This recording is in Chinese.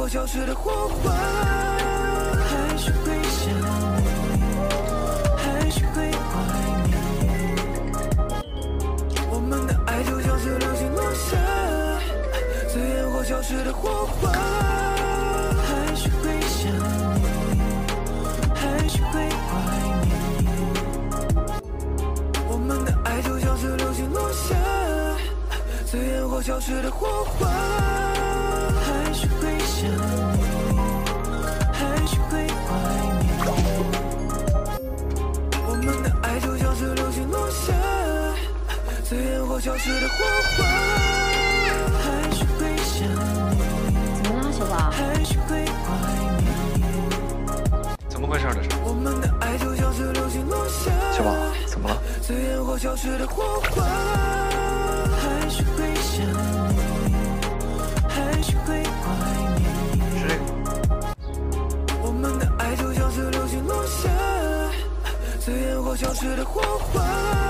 或消失的火花，还是会想你，还是会怀念。我们的爱就像是流星落下，随烟火消失的火花，还是会想你，还是会怀念。我们的爱就像是流星落下，随烟火消失的火花，还是会想你，还是会怀念。我们的爱就像是流星落下，随烟火消失的火花，还是会想你。 怎么了，小宝？ 还是会怀念。 怎么回事？这是？ 我们的爱就像是流星落下， 小宝，怎么了？ 随烟火消失的火花，还是会想你，还是会怀念。 是这个吗？ 我们的爱就像是流星落下，随烟火消失的火花。